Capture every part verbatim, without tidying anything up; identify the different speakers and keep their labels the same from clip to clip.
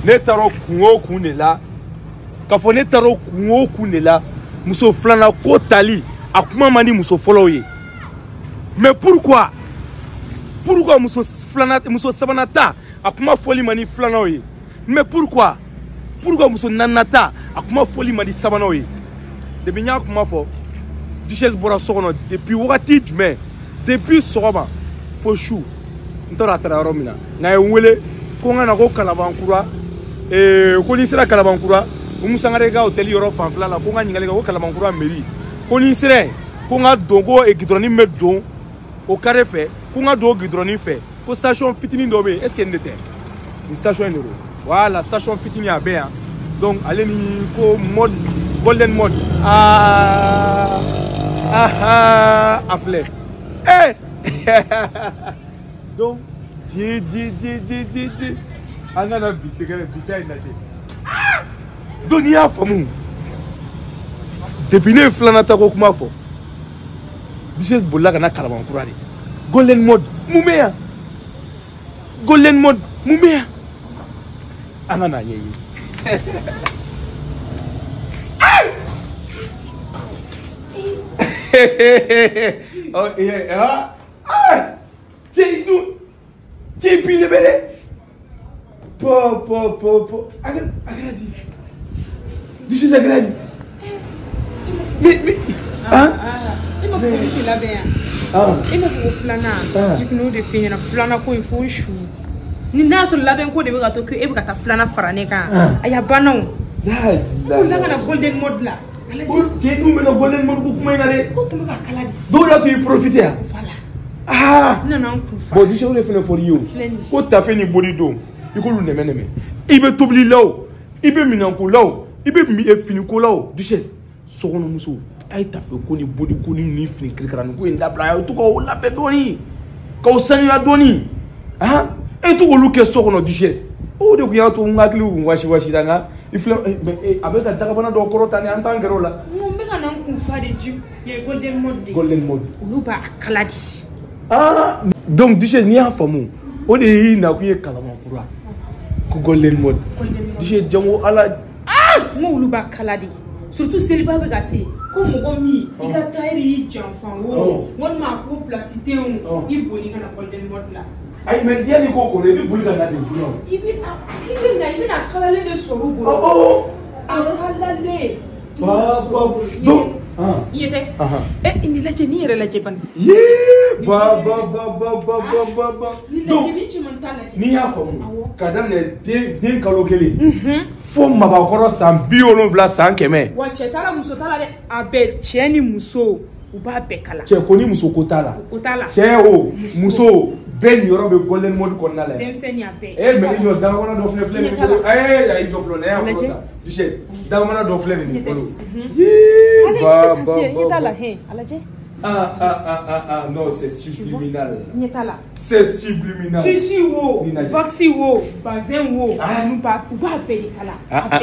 Speaker 1: ne taro kungo kunela ka fo ne taro kungo kunela muso flana ko tali akuma mani muso follow ye mais pourquoi pourquoi muso flana muso sabanata akuma foli mani flana ye mais pourquoi pourquoi muso nanata akuma foli mani sabana ye de binya akuma fo Duchesse bora sokono depuis wakati jume depuis sogoma fo chou ntora tara romina na wele ko ngana ko kalabankura eh ko ni sera kalabankura umusangare ga hotel yoro fanfla la ko nga nyingale ko kalabankura mairie ko ni sera ko nga dongo e gidroni me don au carré fait ko nga do gidroni fait ko station fitini dobe est-ce que ndete une station euro voilà station fitini a bien donc allez ni ko mode golden mode ah ah ah afle eh donc di di di di di di angana bi sekere bitai na te dunia famu depuis ne flanata ko kuma fo Duchesse bolla kana kalaban kurari golden mode mumeya golden mode mumeya angana yeyi oh yeah ah c'est nous c'est puis le belé po po po po agradi Duchesse agradi mais mais
Speaker 2: ah il m'a fait qu'il a bien ah il m'a fait flana tu nous de finir flana ko il faut chou ni na so laben ko de be gato ke e be gata flana farane ka aya banon
Speaker 1: la
Speaker 2: la la golden mode la
Speaker 1: c'est nous mais le golden mode ko kuma ina de
Speaker 2: ko kuma kala
Speaker 1: do la tu profiter
Speaker 2: voilà
Speaker 1: ah
Speaker 2: non non
Speaker 1: bon Duchesse on le fait for you ko ta fait ni body do ikolu neme neme ibe tobli law ibe minanko law ibe mi e fini ko law Duchesse sokono muso ay ta fe ko ni body ko ni ni fini krikra ko en dabla to ko la be doni ko sanu ya doni ah e to ko luke sokono Duchesse o de ko ya to ngakli washi washi danga ifle abeka takabana do korota ni antangero la
Speaker 2: mo mbeka nan ku fa de du ye golden mode
Speaker 1: golden mode
Speaker 2: uluba akaladi
Speaker 1: ah donc Duchesse ni afamu o de na ku ye kalama kura ko golden mode Duchesse jango ala
Speaker 2: ah mo uluba akaladi surtout celibat be gase ko mo go mi ika tairi janfan wo won ma ko placité on iboli kana golden mode la
Speaker 1: ay men diani ko ko le bi bulga na de tuno
Speaker 2: ibi ibi na ibi na kalale de soro bo
Speaker 1: oh
Speaker 2: akalale
Speaker 1: ba ba donc ah
Speaker 2: yete eh ni la je ni yere la je ban
Speaker 1: ye ba ba ba ba ba ba ba
Speaker 2: donc
Speaker 1: ni ya famu kadam ne den den kalo kele fo mabakoro san biolon vla san keme
Speaker 2: wa chetala muso tala de abe cheni muso uba be kala
Speaker 1: che koni muso kotala
Speaker 2: kotala
Speaker 1: che o muso ben yoro be golden mode konna la
Speaker 2: dem senya be
Speaker 1: eh mais il da wana do fle fle eh ya do fle na flota Duchesse da wana do fle ni kolo yi ba ba
Speaker 2: ba he alaje
Speaker 1: ah ah ah ah ah non c'est subliminal
Speaker 2: nyetala
Speaker 1: c'est subliminal
Speaker 2: tisi wo vaccin wo bazin wo nous pas uba be kala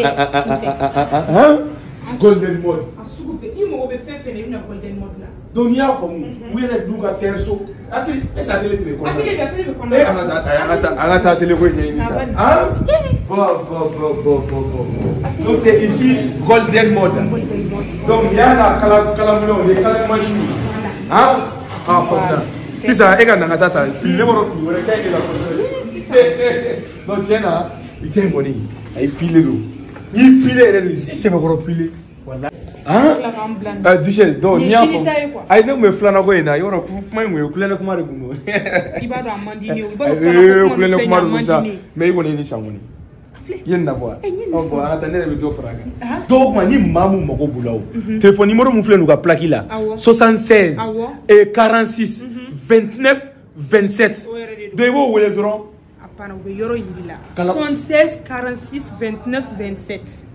Speaker 1: ah golden mode
Speaker 2: asugo be imo be fefe na golden mode la
Speaker 1: dunia famu wele duga terso ati esa tele tele ko
Speaker 2: ati le tele ko
Speaker 1: eh anata anata anata tele ko ni ni ah bo bo bo bo bo donc c'est ici golden mode donc il y a la kala kala mulo les kala machine ah ah fanda si ça ega nanga tata fil le moro fi wala kay la ko donc tiena ite moni ay pile do ni pile re si c'est moro pile voilà ah ah Duchesse donc ni afo ay no me flana ko ina yoro kuma ngwe kulele kuma re guno
Speaker 2: ibado amandi ni ibado flana ko
Speaker 1: kulele kuma re gusa me ibo ni sangoni yen na boa on boa ata ne be do fraga donc mani mamu mako bulawo téléphone numéro mu flenu ka plaque là soixante-seize et quarante-six vingt-neuf vingt-sept de wo wele dron
Speaker 2: apana be yoro yibila soixante-seize quarante-six vingt-neuf vingt-sept